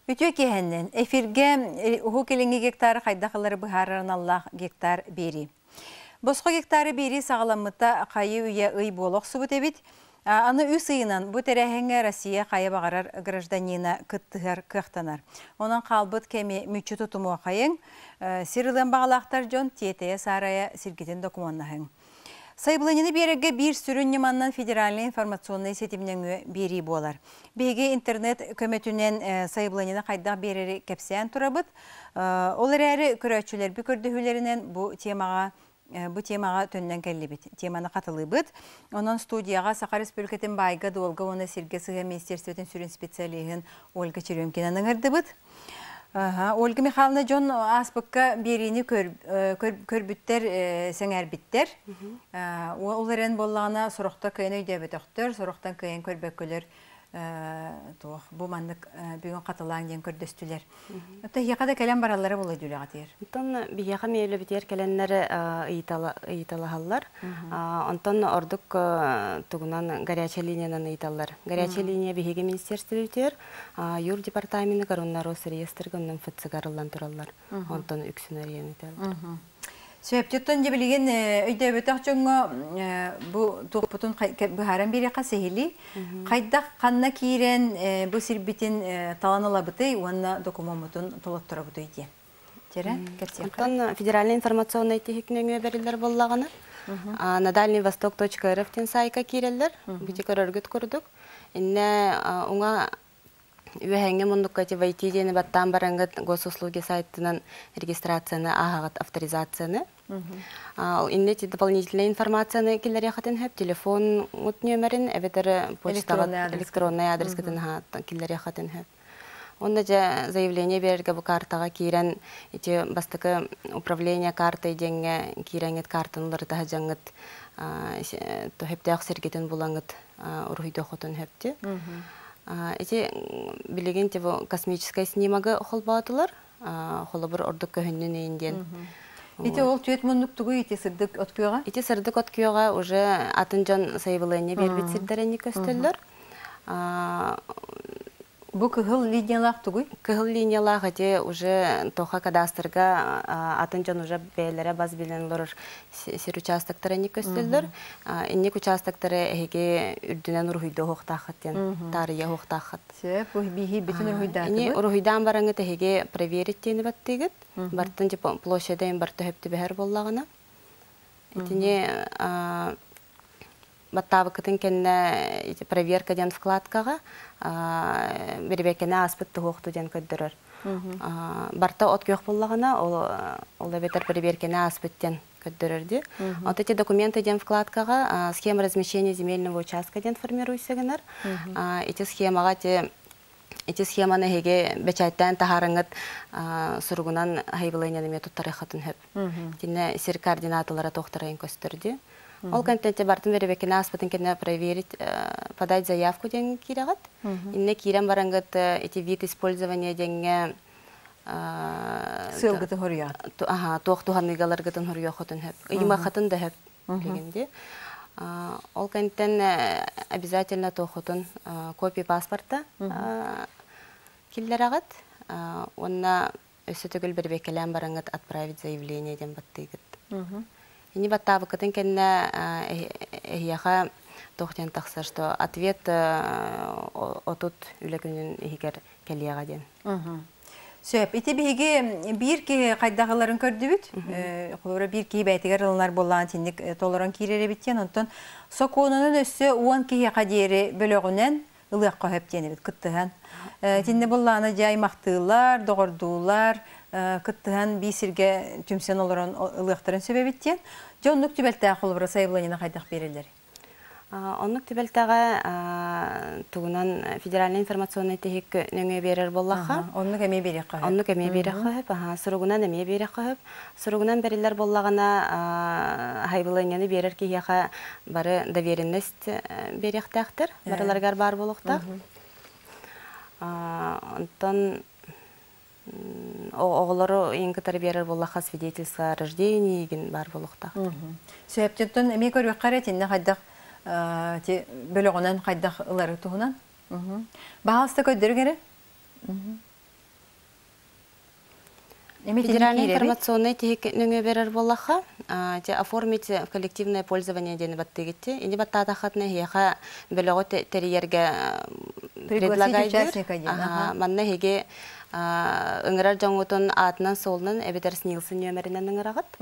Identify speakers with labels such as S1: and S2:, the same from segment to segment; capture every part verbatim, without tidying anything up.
S1: Ütü kehenden efirge uhu kelingi gektarı kaydakları bıharın Allah gektar beri. Bosqa gektarı beri sağlamıta qayı üye ıy boluq subut ebit. Anı üs ıyınan bu terehenge Россия qayı bağırar grajdanina kıttıgar kıhtanar. Onun qalbıt kemi müçü tutumu qayın. Sirilen bağlaqtar jon tiyeteye saraya sirgitin dokumanahın. Sayıbılanını berege bir sürün yamandan federalni informasyonlu setimden beri bolar. Bege internet kömetünen sayıbılanını qaydaq bereri kepseyen turabıt. Olar əri körəçülər bir kördühülerinden bu temağa bu temağa töndən kəlibit. Temanı qatılыбыт. Onun studiyaga Saqqara Respublikatin bayga dolga ona Sirgesiga Ministerstvetin sürün spesialihin Olga Черемкинаны ырдыбыт. Olga Mихайловна Джон аспыкка берини көрбүттер сеңербиттер. Оларын боллағына сұрықта көйін өйде бөтіқтір, сұрықтан көйін көрбөккөлер bu mandık bugün katılan diyen kördüstüler. Hatta yakada kelen baralları bulu dülü atıyor.
S2: Ondan bir yakam evli biter kelenler iyitalı hallar. Ondan orduk tuğunan garyaça linyadan iyitalar. Garyaça linya bir hege ministerstvi biter. Yur departamenti karunlar o sıriyastır gönlüm fıtsı karılan turallar. Ondan üksünler yeni iterler.
S1: Söhbetçitten cebiligen öyle betahçonga bu toplutun baharan biri kasehili. Kaydak kanna kiren bu sirbitin talanılabıtı, ona dokumamutun tolattırabıtı idi. Tere, gerçekten.
S2: Ondan federal informasyonel tehnikleri verirler bollağına. На Дальний Восток точка эр эф тен сайка киреller. Бити көрөргөт көрдүк. Инне уңа Үһәңге мундуккати вайтидени баттан барангат госуслуги сайтынан регистрацияны ахагат авторизацияны. Иннети дополнительная информацияны килер хатын хэп телефон ут номерин эветер почтага электронный адрес кытын ха килер хатын хэп. Онда же заявление берерге бу картага кирен эти бастыкы управление картой денге киреңет картанлары та жаңыт то хэптак сергетен булаңыт урхуйда хотон хэпти. Эти билеген тего космическая снимага холбатылар, холобыр ордук көһүннүн инден.
S1: Эти ол түйет мундук тугу ити сырдык откуяга?
S2: Ити сырдык откуяга уже атынжан сайбылыны бербит сирдерени көстөллөр.
S1: Бу кыгыл линиялах тугуй?
S2: Кыгыл линиялах эти уже тоха кадастрга атынжан уже бээлере баз билен лорор сир участоктары не көстөллөр. Инник участоктары эге үрдүнөн урхуйда хоктахаттен, тарыя хоктахат.
S1: Сеп, бу бихи бүтүн урхуйда.
S2: Ини урхуйдан бараңы теге проверить тени баттыгыт. Бартын же площадьден барты хепти бехер боллагына. Этине Баттабы кытын кенне проверка ден вкладкага бербекене аспытты хоқту ден көддөрөр. Барта от кök боллагына ол бетер проверкене аспыттен көддөрөрдү. Вот эти документы ден вкладкага схема размещения земельного участка ден формируйсагынар. Эти схемага те эти схеманы хеге бечайттан тахарыңыт сургунан хайбылыйнаны методтары хатын хөп. Тине сир координаталары тохтарайын көстөрдү. Ол контенте бартын беребекене аспытын кене проверить, подать заявку ден кирагат. Инне кирен барангат эти вид использования денге
S1: сылгыты хорьят.
S2: Ага, тохтуханыгалар гытын хорья хотын хөп. Ыйма хатын да хөп дегенде. Ол контен обязательно тохотун копия паспорта киллерагат. Онна өсө төгүл беребекелен барангат отправить заявление ден баттыгыт. Ини баттабы кытын кенне эхияха тохтен тахса, что ответ отут үлекүнүн эхигер келияга ден.
S1: Сөп, ити биге бир ки кайдагыларын көрдүбүт. Колора бир ки бәйтигер алар болган тиндик толорон кирере биттен, онтон соконунун өссө он ки кадери бөлөгүнөн ылыкка хөптени бит кыттыган. Тинде болганы жаймактылар, догордуулар, кыттыган бисирге түмсен олорон ылыктарын сөбөбиттен. Жонлук түбөлтө колора сайбылыны кайдак берилер.
S2: Онлук түбөлтөгө тугунан федеральный информационный техник нөңө берер боллаха.
S1: Онлук эме берек кайып.
S2: Онлук эме берек кайып, аха, суругунан эме берек кайып. Суругунан берилер боллагана хайбылыны берер ки яха бары доверенность берек тактыр, бараларгар бар болуктак. Онтон оғылары ең кітары берер боллаха свидетельство о рождении еген бар болуктак.
S1: Сөйптен эме көрбөк каретинде кайдак бөлөгөнөн кайдак ылары тугунан. Баалыста көйдөрү керек?
S2: Федеральный информационный техникнөңө берер боллаха, те оформить коллективное пользование дени баттыгитти. Ини баттата хатны хияха белого терьерге предлагайдыр. Манна хеге ыңырар жоңутун атынан солнан эбетер снилсын нөмеринен ыңырагат.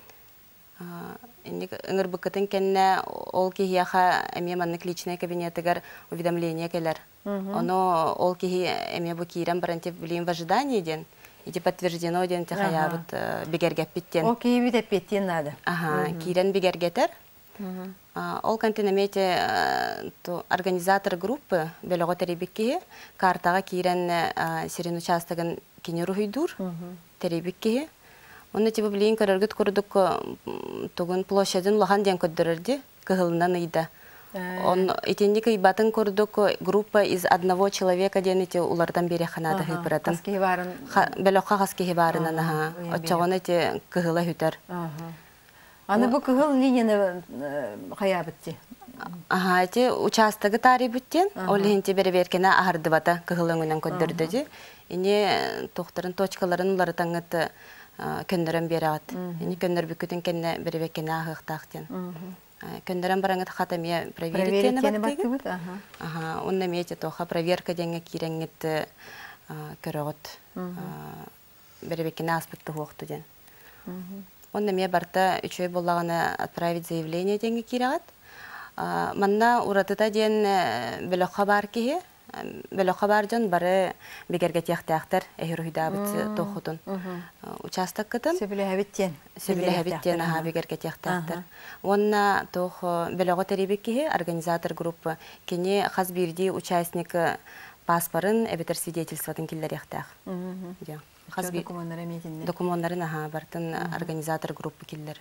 S2: Ыңыр быкытын кенне ол ки хияха эме маннык личный кабинетыгар уведомление келер. Оно ол ки эме бу кирен барантип билим в ожидании ден. Ити подтверждено ден тахаябыт бигергеппиттен.
S1: Ол кейби деппеттен надо.
S2: Ага, кирен бигергетер. Ол континемете организатор группы белого теребикки картага кирен сирен участогын кинеру хүйдур теребикки. Оны типа билин көрөргөт көрдүк тугун площадын улахан ден көддөрөрдү кыгылынан ыйда. Он итинник ибатын көрдүк группа из одного человека ден ити улардан бери ханада хыпыратын.
S1: Хаски барын.
S2: Белока хаски барын ана. Очогон ити кыгыла хүтөр.
S1: Аны бу кыгыл линияны хаябытты.
S2: Ага, ити участогы тарибыттен, ол хинти бери беркене ахардыбата кыгылыңынан көддөрдү. Ини тохтарын точкаларын улары таңыты көндөрөн берат. Ини көндөр бүкүтүн кенне беребекене ахыктактен. Көндөрөн бараңыт хатамия проверить баттыгыт. Ага, онна мете тоха проверка денге киренгит көрөгөт. Беребекене аспытты хокту ден. Онна ме барта үчөй боллаганы отправить заявление денге кирагат. Манна уратыта ден белока бар кихи. Белока бар жон бары бигерге тяхтактар эхирухидабыт тохутун. Участок кытын.
S1: Сөбүлэбиттен.
S2: Сөбүлэбиттен аха бигерге тяхтактар. Онна тох белого теребикки организатор группы кене хас бирди участник паспорын эбетер свидетельствотын киллер яхтах. Ja. Хас
S1: документтары метинде.
S2: Документтарын аха бартын организатор группы киллер.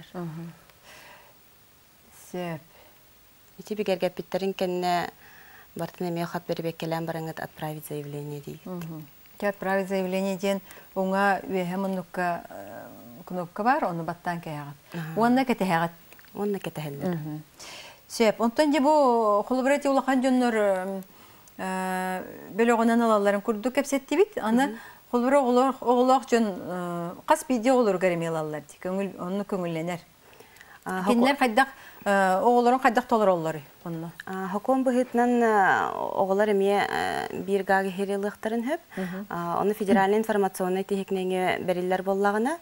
S1: Сөп.
S2: Ити бигерге питтерин кенне бартын эме хат бербек келен бараңыт отправить заявление дейт.
S1: Те отправить заявление ден уңа үехемыннукка кнопка бар, оны баттан кеягат. Уанна кетехагат.
S2: Уанна кетехеллер.
S1: Сөп, онтан же бу холобрати улахан жоннор бөлөгөнөн алаларын курдук кепсетти бит. Аны холобра оголок жон кас биде олор гаремелалар ди. Көңүл оны көңүлленер. Кинлер кайдак оголорун кайдак толор оллары онно.
S2: Хоком быхытнан оголар эме бир гагы херелыктарын хөп. Оны федеральный информационный техникнеге берилер боллагына.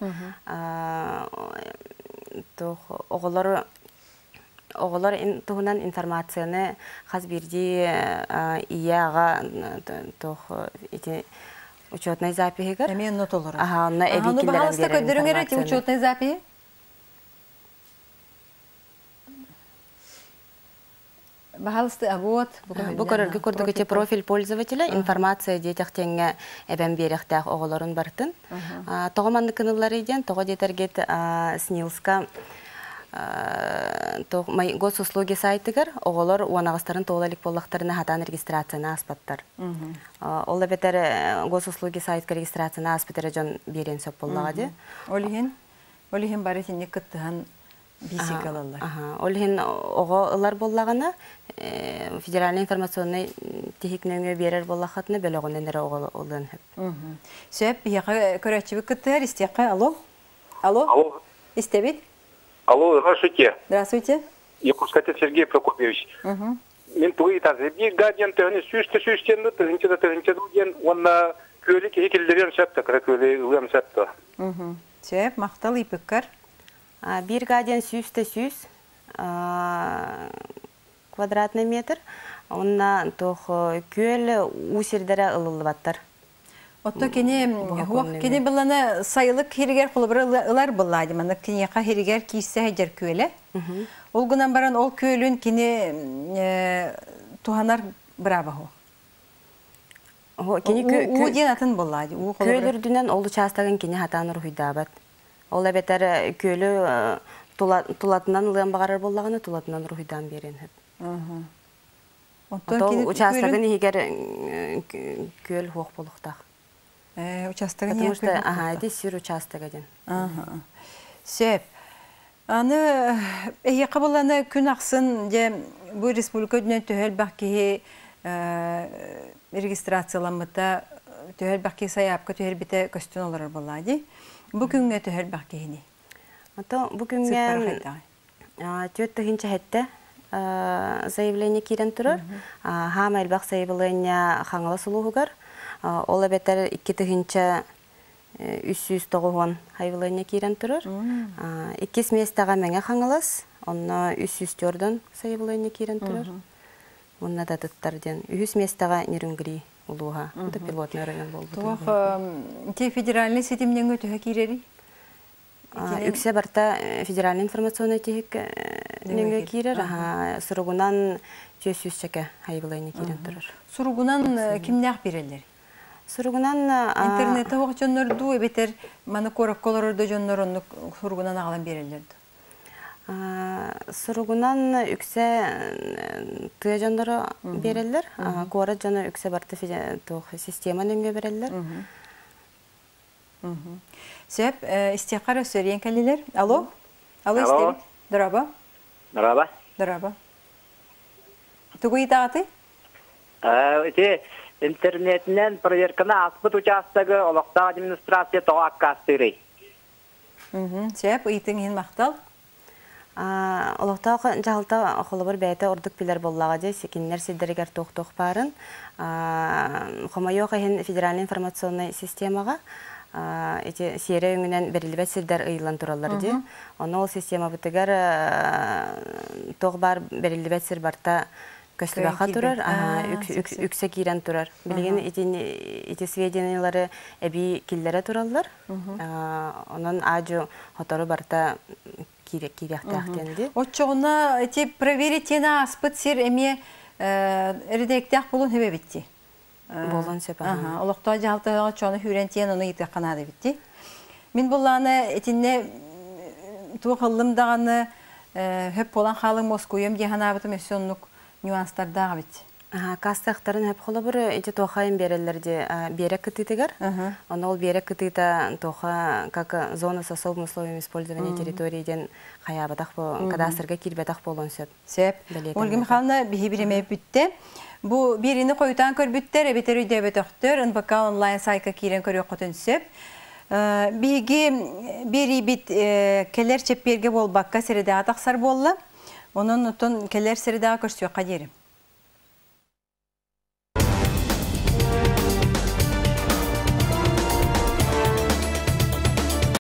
S2: Тох оголор оголор тугунан информацияны хас бирди ияга тох ити учетный записьгер.
S1: Эме онно толор.
S2: Ага, онно эбикилер.
S1: Аны баалыста көдөрүңөр эти учетный запись. Бахалысты абот.
S2: Бу көрөргө көрдүк эти профиль пользователя информация детях теңге эбен беректак оголорун бартын. Тогоманды кыныллары иден, того детергет снилска то госуслуги сайтыгар оголор уанагастарын тоолалык боллактарына хатан регистрацияны аспаттар. Ол бетер госуслуги сайтка регистрацияны аспытары жон берен сөп боллагады.
S1: Олихин олихин бары тинник кыттыган бисикалалар.
S2: Ага, олихин ого ылар боллагана федеральный информационный техникнөңө берер боллахатны бөлөгөннөр ого олын хөп.
S1: Сөп яка көрөчүбү кыттыгар истекка. Алло. Алло.
S3: Алло.
S1: Истебит?
S3: Алло, здравствуйте.
S1: Здравствуйте.
S3: Якутскатец Сергей Прокопьевич.
S1: Угу.
S3: Мен туи тазы бир гаден төгүнү сүйүштө сүйүштенди тыгынчада тыгынчада ден онна көлү кекелдерен сатты, кара көлү уям сатты.
S1: Угу. Сөп мактал ипеккар.
S2: Бир гаден сүйүстө сүйүс квадратный метр. Онна тох көл усердере ылылбаттар.
S1: Отто кене хуак кене буланы сайылык хиригер холбыр ылар буллады. Мана кинека хиригер кийсе хәҗер көле. Ул гынан баран ол көлүн кине туханар браба хо.
S2: Хо кине
S1: кө ден атын буллады. У
S2: көлөрдүнөн ол участагын кине хатаныр хуйдабат. Ол бетер көлү тулатынан ылын багарар боллаганы тулатынан руйдан берен хеп.
S1: Ага.
S2: Отто участагын хигер көл хуак болуктак.
S1: Э, участогын
S2: потому что ага, это сир участогын.
S1: Ага. Сөп. Аны эйе кабыланы күн аксын же бу республика дүнен төһөл бакки регистрацияланмата төһөр бақки саяпқа төһөр бите көстөн олар болады. Бу күнгө төһөр бақкини.
S2: Ото бу күнгө төт тыгынча хетте заявление кирен турар. Хам элбак заявление хаңла сулугар. Ол бетер икки тыгынча үч жүз тогуз заявление кирен турар. икки местага меңе хаңлас, онна үч жүз төрт заявление кирен турар. Онна да таттарден үч местага нерүнгри улуга. Это пилотный район болду.
S1: Туох те федеральный сетимнен өтө кирери.
S2: Үксе барта федеральный информационный техник неңге кирер, суругунан жүз жүз чеке хайбылайны кирен турар.
S1: Суругунан кимнях берелер?
S2: Суругунан
S1: интернетте оқ жоннорду бетер маны корак колорорду жоннорунну суругунан агалан берелерди.
S2: Суругунан үксе тыя жоннору берелер, кора жона үксе барта система неңге берелер.
S1: Сөп, истиқара сөйрен кәлелер. Алло? Алло, истебит. Дораба?
S4: Дораба.
S1: Дораба. Тугуй тағаты?
S4: Өте интернетінен проверканы аспыт участығы олықта администрация тоға аққастыры.
S1: Сөп, ұйтың ең мақтал?
S2: Олықта жағылта қолыбыр бәйті ордық білер боллаға де, секендер седдерігер тоқ-тоқ барын. Хомайоқ әйін федеральный информационный системаға эти серия үңінен берілбет сілдер ұйылан туралар де. Оны ол система бұтығар тоқ бар берілбет сіл барта көстібаға турар, үксе кирен турар. Білген эти сведениялары әбі киллері туралар. Onun aju хотору барта киректіқтенді.
S1: Отчоғына проверить тена аспыт сер әме редектіқ болуын хөбе бітті.
S2: Болон сеп.
S1: Олықта жалты чоны хүрентен оны итек қанады бітті. Мен боланы етіне туғылымдағаны хөп болан қалың Москуем дегенабытым өсөнлік нюанстардағы бітті.
S2: Кастақтарын хөп қолы бұры еті тоқайын берелерде берек кытытығар. Оны ол берек кытыта тоқа, как зона с особым условием использования территорияден қаябадақ бұл, кадастырға кирбетақ болон сеп.
S1: Сеп. Ольга Михайловна бігі біреме бүтті. Бу биrini koyutan körbütter, ebiter üdebet öktür, ınbaka online sayka kiren körüyor kotun söp. Bigi biri bit keller çepberge bol bakka seride ataksar bolla. Onun utun keller seride akışıyor kaderim.